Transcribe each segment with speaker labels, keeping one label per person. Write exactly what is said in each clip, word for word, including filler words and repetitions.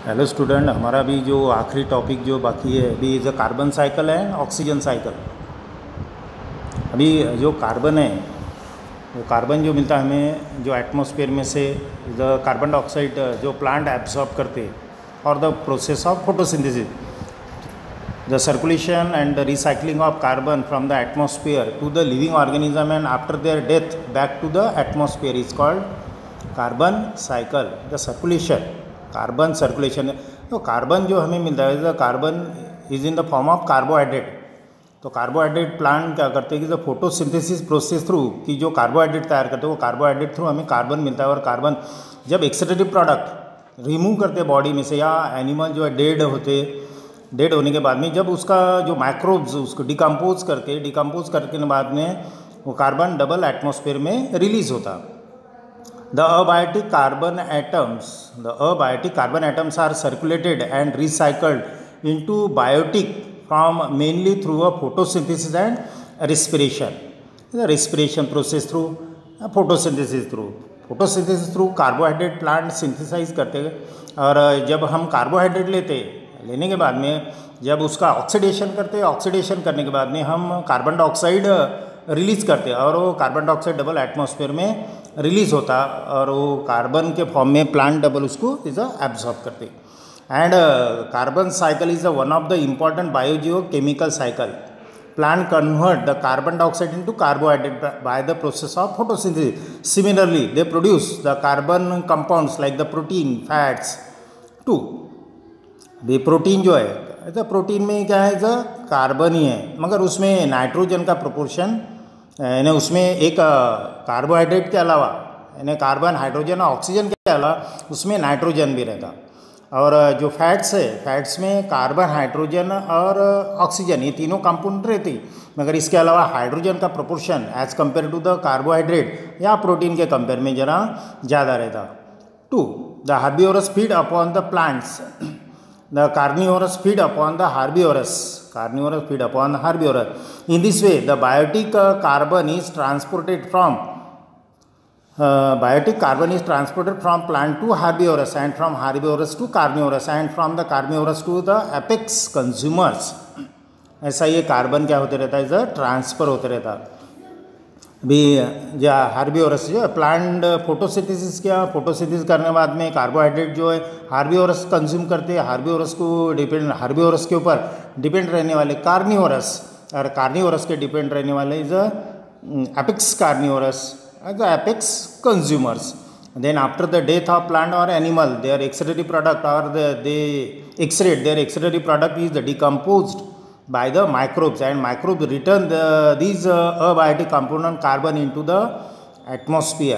Speaker 1: Hello student, हमारा भी जो आखिरी टॉपिक जो बाकी है अभी is a carbon cycle and oxygen cycle. अभी जो कार्बन है वो कार्बन जो मिलता है हमें जो एटमॉस्फेयर में से द कार्बन डाइऑक्साइड जो प्लांट एब्जॉर्ब करते हैं और the process of photosynthesis, the circulation and the recycling of carbon from the atmosphere to the living organism and after their death back to the atmosphere is called carbon cycle. The circulation carbon circulation तो carbon जो हमें मिलता है the carbon is in the form of carbohydrate. तो carbohydrate plant क्या करते हैं कि द फोटोसिंथेसिस प्रोसेस थ्रू कि जो कार्बोहाइड्रेट तैयार करते हैं वो कार्बोहाइड्रेट थ्रू हमें कार्बन मिलता है। और कार्बन जब एक्सक्रीटिव प्रोडक्ट रिमूव करते हैं बॉडी में से या एनिमल जो है डेड होते डेड होने के बाद में जब उसका जो माइक्रोब्स उसको डिकम्पोज करके डिकम्पोज करने के बाद में वो कार्बन डबल एटमॉस्फेयर में रिलीज होता। The abiotic carbon atoms, the abiotic carbon atoms are circulated and recycled into biotic from mainly through a photosynthesis and respiration. The respiration process through uh, photosynthesis through photosynthesis through carbohydrate plant synthesize करते हैं। और जब हम carbohydrate लेते लेने के बाद में जब उसका ऑक्सीडेशन करते हैं ऑक्सीडेशन करने के बाद में हम कार्बन डाइऑक्साइड रिलीज़ करते हैं और वो कार्बन डाइऑक्साइड डबल एटमॉस्फेयर में रिलीज़ होता और वो कार्बन के फॉर्म में प्लांट डबल उसको इज एब्जॉर्ब करते। And carbon cycle is one of the important biogeochemical cycle. Plant convert the carbon dioxide into carbohydrate by the process of photosynthesis. Similarly they produce the carbon compounds like the protein fats too. ये protein जो है तो protein में क्या है जो carbon ही है मगर उसमें नाइट्रोजन का प्रोपोर्शन यानी उसमें एक कार्बोहाइड्रेट के अलावा यानी कार्बन हाइड्रोजन और ऑक्सीजन के अलावा उसमें नाइट्रोजन भी रहता। और जो फैट्स है फैट्स में कार्बन हाइड्रोजन और ऑक्सीजन ये तीनों कंपाउंड रहती मगर इसके अलावा हाइड्रोजन का proportion as compare to the carbohydrate या प्रोटीन के कंपेयर में जरा ज़्यादा रहता। To the herbivorous feed upon the plants, the carnivorous feed upon the herbivorous carnivorous feed upon the herbivorous. In this way the biotic uh, carbon is transported from uh, biotic carbon is transported from plant to herbivorous and from herbivorous to carnivorous and from the carnivorous to the apex consumers. ऐसा ये carbon क्या होते रहता है इधर transfer होते रहता। अभी जो हार्बिवोरस जो है प्लांट फोटोसिंथेसिस किया फोटोसिंथेसिस करने के बाद में कार्बोहाइड्रेट जो है हार्बिवोरस कंज्यूम करते हैं। हार्बिवोरस को डिपेंड हार्बिवोरस के ऊपर डिपेंड रहने वाले कार्निवोरस और कार्निवोरस के डिपेंड रहने वाले is apex carnivorous the apex consumers. Then after the death of plant और एनिमल देयर एक्सक्रीटिव प्रोडक्ट और they excrete their excretive product is the decomposed by the microbes and microbes return the, these uh, abiotic component carbon into the atmosphere.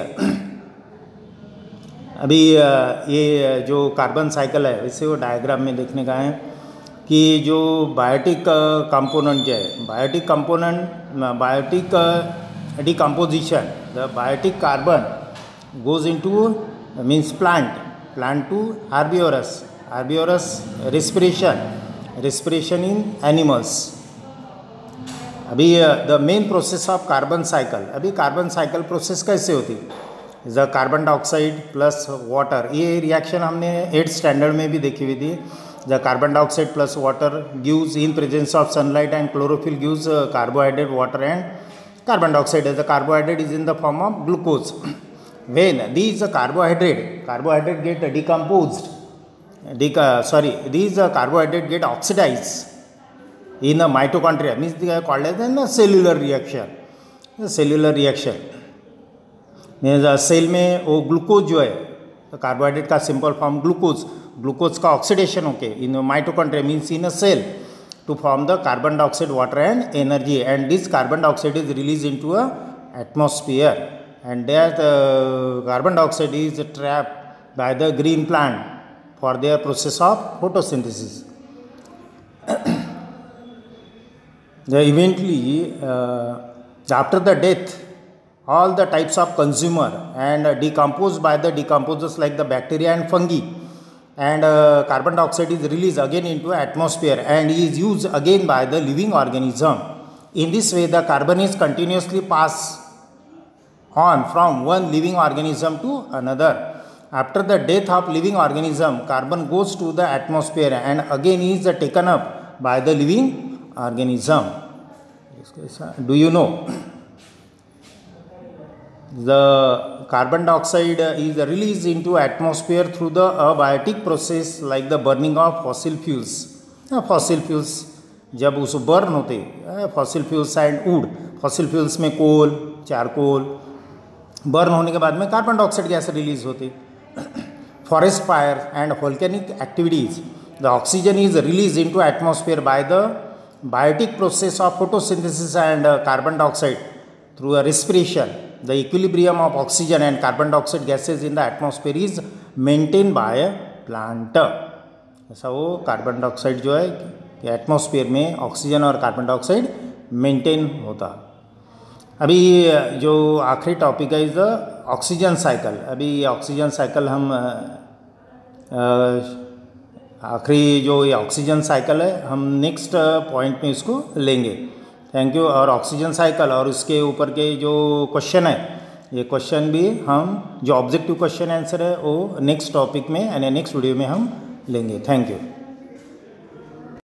Speaker 1: अभी ये जो carbon cycle है इसे वो diagram में देखने का है कि जो बायोटिक कंपोनेंट जो है biotic component biotic decomposition the biotic carbon goes into means plant plant to herbivorous herbivorous respiration respiration in animals. अभी the main process of carbon cycle अभी कार्बन साइकिल प्रोसेस कैसे होती the carbon dioxide plus water. ये reaction हमने eight standard में भी देखी हुई थी। The carbon dioxide plus water gives in presence of sunlight and chlorophyll gives carbohydrate water and carbon dioxide the carbohydrate is in the form of glucose. When these carbohydrate carbohydrate get decomposed Deca, sorry, these uh, carbohydrates get oxidized in a mitochondria, means they are called as a cellular reaction. The cellular reaction means cell में वो glucose जो है तो carbohydrate का simple form glucose glucose का oxidation होके in mitochondria means in a cell to form the carbon dioxide water and energy and this carbon dioxide is release into a atmosphere and that carbon dioxide is trapped by the green plant for their process of photosynthesis. The eventually uh, after the death all the types of consumer and uh, decomposed by the decomposers like the bacteria and fungi and uh, carbon dioxide is released again into atmosphere and is used again by the living organism. In this way the carbon is continuously passed on from one living organism to another after the death of living organism carbon goes to the atmosphere and again is taken up by the living organism. Do you know the carbon dioxide is released into atmosphere through the abiotic process like the burning of fossil fuels. Fossil fuels जब उस burn होते fossil fuels and wood, fossil fuels में coal, charcoal burn होने के बाद में carbon dioxide gas release होती. Forest fire and volcanic activities the oxygen is release into atmosphere by the biotic process of photosynthesis and carbon dioxide through a respiration. The equilibrium of oxygen and carbon dioxide gases in the atmosphere is maintained by a plant. ऐसा वो carbon dioxide जो है कि atmosphere में oxygen और carbon dioxide maintain होता. अभी जो आखिरी टॉपिक है इज ऑक्सीजन साइकिल. अभी ऑक्सीजन साइकिल हम आखिरी जो ये ऑक्सीजन साइकिल है हम नेक्स्ट पॉइंट में इसको लेंगे. Thank you. और ऑक्सीजन साइकिल और उसके ऊपर के जो क्वेश्चन है ये क्वेश्चन भी हम जो ऑब्जेक्टिव क्वेश्चन आंसर है वो नेक्स्ट टॉपिक में यानी नेक्स्ट वीडियो में हम लेंगे. Thank you.